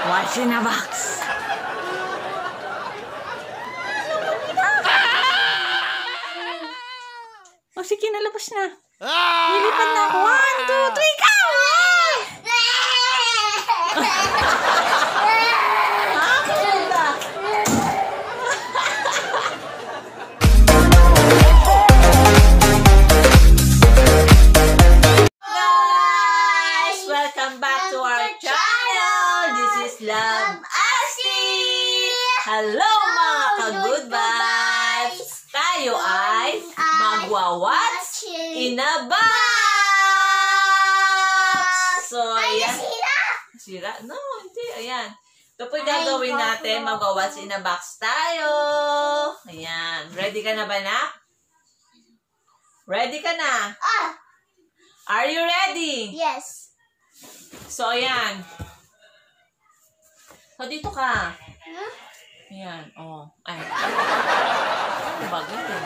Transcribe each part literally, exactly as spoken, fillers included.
What's in a box? O sige, nalabas na. Nilipad na ako. One, two, three, go! Guys, welcome back to our channel. This is Love Asti. Hello mga ka-good vibes. Tayo ay magwa-what's in a box. So, ayan. Sira? No, hindi. Ayan. Ito po yung gagawin natin. Magwa-what's in a box tayo. Ayan. Ready ka na ba, nak? Ready ka na? Ah! Are you ready? Yes. So, ayan. So, dito ka. Huh? Ayan. Oh. Ay. Ano ba? Ganyan.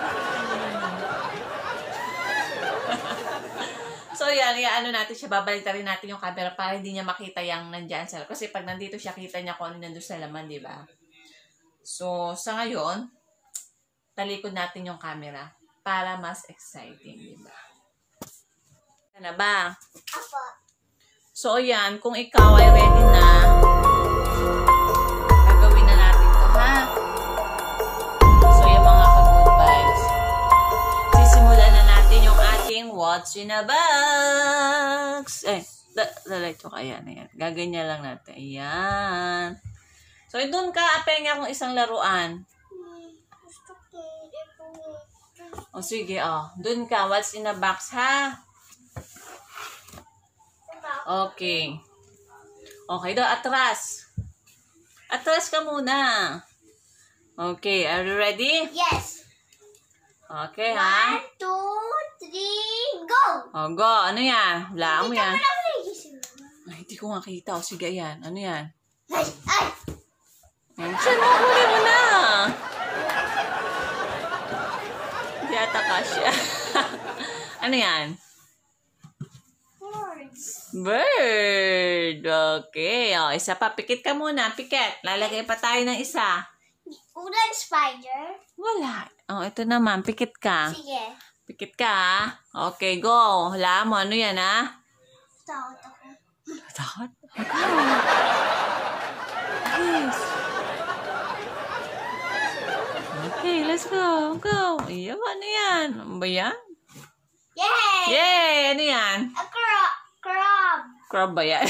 So, yan. Ano natin siya. Babalitarin natin yung camera para hindi niya makita yung nandyan sa. Kasi pag nandito siya, kita niya kung ano nandun sa laman, di ba? So, sa ngayon, talikod natin yung camera para mas exciting, di ba? Ano ba? Apo. So, yan. Kung ikaw ay ready na, gagawin na natin to, ha? So, yung mga ka-good vibes. Sisimulan na natin yung ating what's in a box. Eh, lalito ka. Ayan, ayan. Gaganyan lang natin. Ayan. So, doon ka, apenga kung isang laruan. Gusto ko ito. O, sige, oh. Doon ka. What's in a box, ha? Okay. Okay daw, atras. Atras ka muna. Okay, are you ready? Yes. Okay, ha? One, two, three, go! O, go. Ano yan? Wala mo Dito yan. mo lang nagising. Ay, hindi ko nga kita. O, sige, yan. Ano yan? Ay! Ay! Ay, saan mo? Huli mo na. Hindi ata kasya. Ano yan? Words. Bird. Okay. O, isa pa. Pikit ka muna. Pikit. Lalagay pa tayo ng isa. Ulan spider. Wala. O, ito naman. Pikit ka. Sige. Pikit ka, ha? Okay, go. Hala mo. Ano yan, ha? Takot ako. Takot? Yes. Okay, let's go. Go. Iyo, ano yan? Ano ba yan? Yay! Yay! Ano yan? A crab. Crab. Crab ba yan?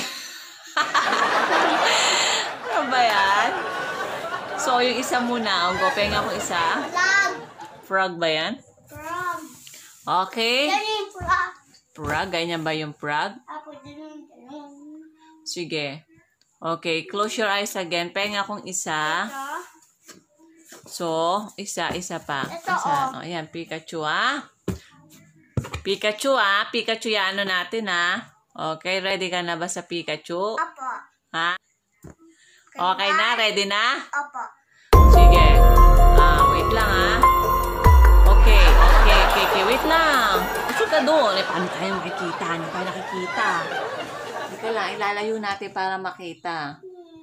Crab ba yan? So, yung isa muna. O, go. Penga ko isa. Frog. Frog ba yan? Frog. Okay. Yan yung frog. Frog. Ganyan ba yung frog? Ako din yung Sige. Okay. Close your eyes again. Penga kong isa. Ito. So, isa, isa pa. Ito, Isa. oh. O, ayan, Pikachu, ah. Pikachu, ah. Pikachu, yan, ano natin, ah. Okay, ready ka na ba sa Pikachu? Apo. Ha? Okay na? Ready na? Apo. Sige. Ah, wait lang, ah. Okay, okay, okay, okay. Wait lang. Gusto ka doon. Eh, paano tayo makikita? Hindi tayo nakikita. Teka lang, ilalayo natin para makita.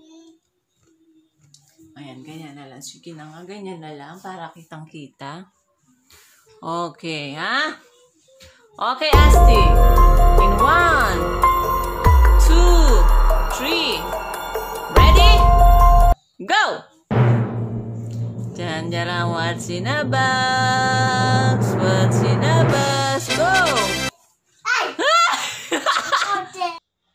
Ayan, ganyan na lang. Sige na nga, ganyan na lang para kitang-kita. Okay, ha? Okay, Asti. In one, two, three. Ready? Go! Diyan, diyan, what's in a box? What's in a box? Go! Ay! Ote.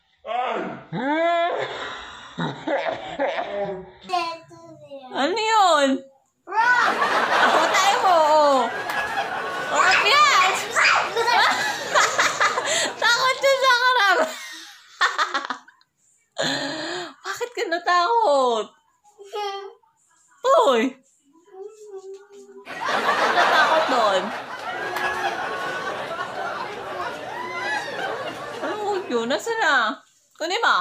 Dito din. Ano yun? Frog. Ako tayo mo, oo. Okay, yan! Takot yun sa karab. Bakit ka natakot? Uy! Bakit ka natakot doon? Ano yun? Nasaan na? Kunin mo?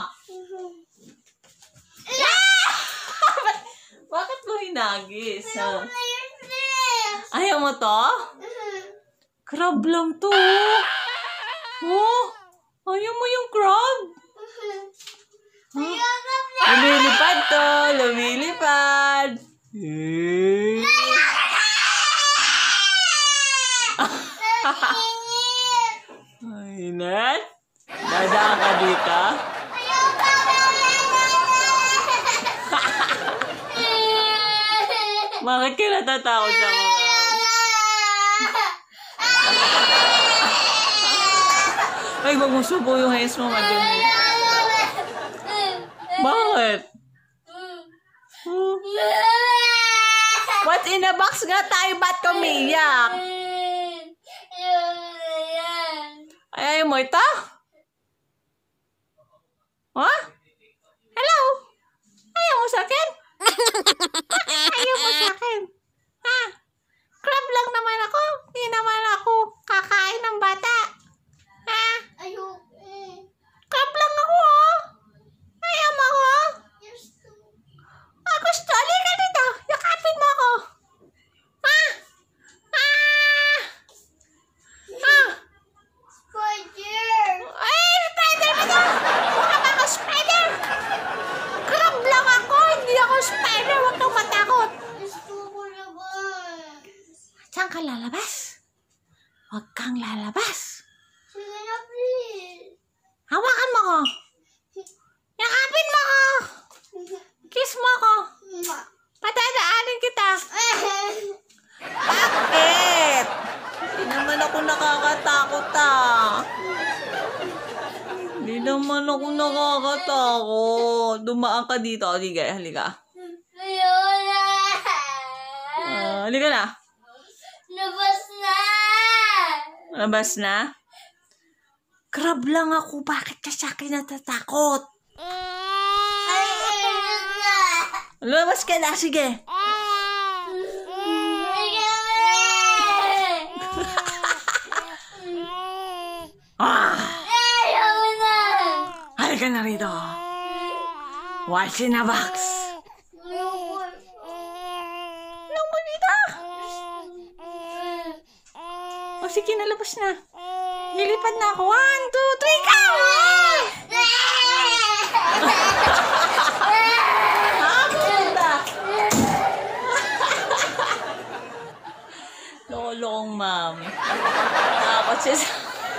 Bakit mo hinagis? Ha? Ayaw mo to? Crab lang to. Oh, ayaw mo yung crab? Huh? Ano to, lumilipad. Eh. Mainit? Dadaan ka dito? Bakit ka natatakot sa mga? Ay, wag mo subo yung hands mo, madumi. Bakit? Huh? What's in a box nga tayo? Ba't kumiyak? Ay, ayaw mo ito? Ha? Hello? Ayaw mo sa akin? Ayaw mo sa akin? Ha? Crab lang naman ako. Hindi naman ako kakain ng bata. Ha? Crab lang ako, oh. Ayaw mo ako? Ah, gusto. Halika dito. Yakapin mo ako. Ha? Ah! Ah! Ay, spider ba ito? Mukha ba ako spider? Crab lang ako. Hindi ako spider. Huwag kang matakot. Saan ka lalabas? Huwag kang lalabas. Hawakan mo ko. Yakapin mo ko. Kiss mo ko. Patadaanin kita. Bakit? Hindi naman ako nakakatakot, ah. Hindi naman ako nakakatakot. Dumaan ka dito. Halika, halika. Uh, halika na. Labas na! Labas na? Crab lang ako. Bakit ka sa akin natatakot? Ay, ayun na! Labas ka na. Sige. Ah! Ayaw na! Halika na rito. What's in a box? Anong mo dito? O sige, nalabas na. Lilipad na ako. One, two, three, go! Lolong, ma'am. Takot siya sa...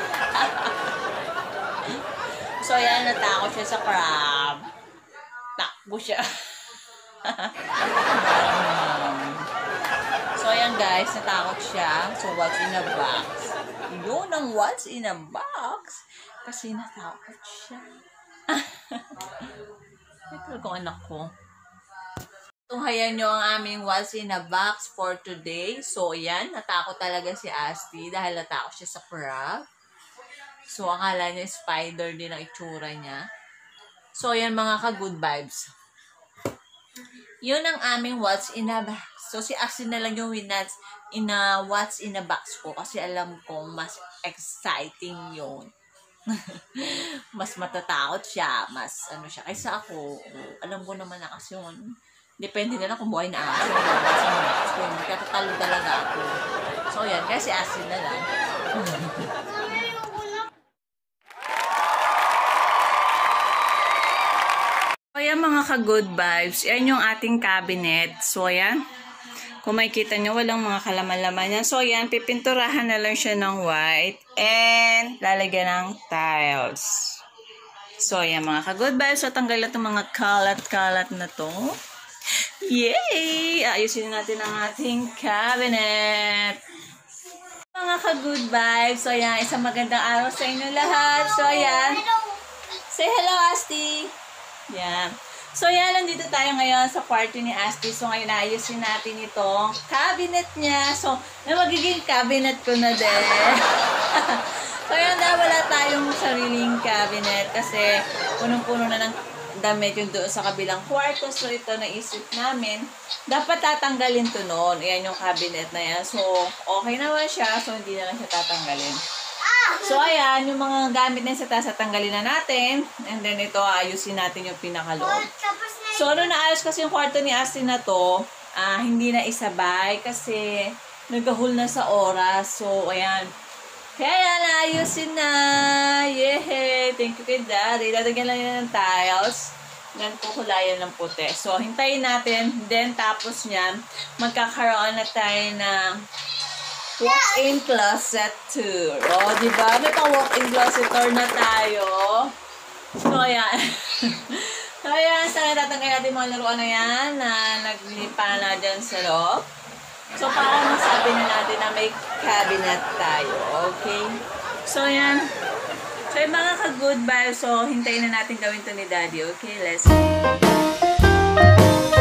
So, yan, natakot siya sa crab. Takbo siya. So, ayan guys, natakot siya. So, what's in a box? Yun ang what's in a box. Kasi natakot siya. Ito ko anak ko. Tunghayan nyo ang aming what's in a box for today. So, ayan, natakot talaga si Asti dahil natakot siya sa crab. So, akala niya spider din ang itsura niya. So, ayan mga ka-good vibes. Yun ang aming what's in a box. So, si Asti na lang yung winats in a what's in a box ko. Kasi alam ko, mas exciting yun. Mas matatakot siya. Mas ano siya. Kaysa ako, alam ko naman na kasi yun. Depende na lang kung buhay na aso. So, hindi katatalo talaga ako. So, yan. Kaya si Asti na lang. So, yan mga ka-good vibes. Yan yung ating cabinet. So, yan. Kung makikita nyo, walang mga kalaman-laman yan. So, yan. Pipinturahan na lang siya ng white. And, lalagyan ng tiles. So, yan mga ka-good vibes. So, tanggal na itong mga kalat-kalat na to. Yay! Ayusin natin ang ating cabinet. Mga ka-good vibes. So, yan. Isang magandang araw sa inyo lahat. So, yan. Say hello, Asti. Yan. So, yan. Nandito tayo ngayon sa kwarto ni Asti. So, ngayon ayusin natin itong cabinet niya. So, na magiging cabinet ko na din. So, yan na. Wala tayong sariling cabinet kasi punong-puno na ng damit yung doon sa kabilang kwarto. So, ito naisip namin. Dapat tatanggalin to noon. Ayan yung cabinet na yan. So, okay naman siya. So, hindi na lang siya tatanggalin. So, ayan. Yung mga gamit na sa taas, tatanggalin na natin. And then, ito, ayusin natin yung pinakaloob. So, ano naayos kasi yung kwarto ni Asti na to, ah, hindi na isabay kasi nagkahul na sa oras. So, ayan. Kaya naayusin na. Yehey! Thank you kay Daddy. Lalagyan lang yan ng tiles. Then, kukulayan ng puti. So, hintayin natin. Then, tapos niyan, magkakaroon na tayo ng walk-in closet tour. O, di ba? May pang walk-in closet tour na tayo. So, ayan. So, ayan. Sana tatangkay natin mga laruan na yan na naglipa na dyan sa loob. So, para masabi na natin na may cabinet tayo. Okay? So, ayan. So, yung mga ka-good vibes, so, hintayin na natin gawin to ni Daddy. Okay, let's go.